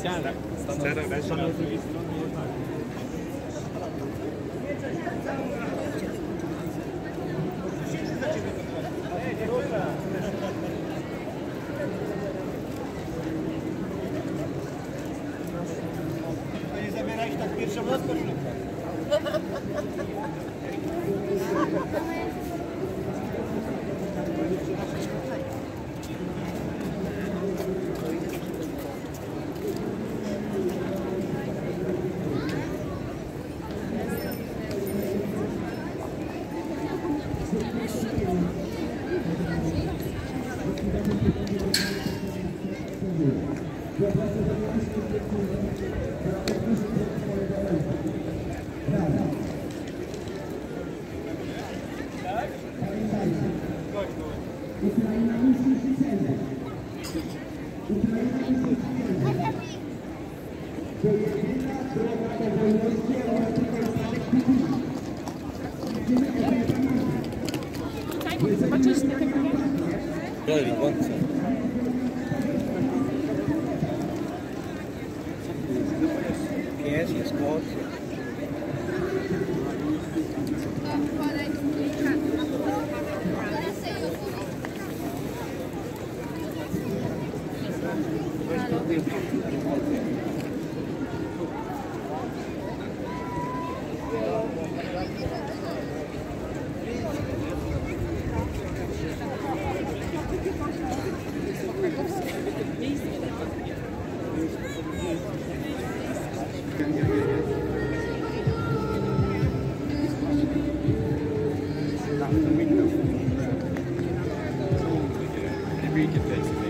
specjalne. Stanął z drugiej strony jednak. Nie zabierajcie tak pierwszą lotkę. Ukraina musi cele. Ukraina musi cele. To jedyna droga do wolności, ale tutaj Stanek Kukusz. Zobaczysz te Pies jest kot. Maybe you can take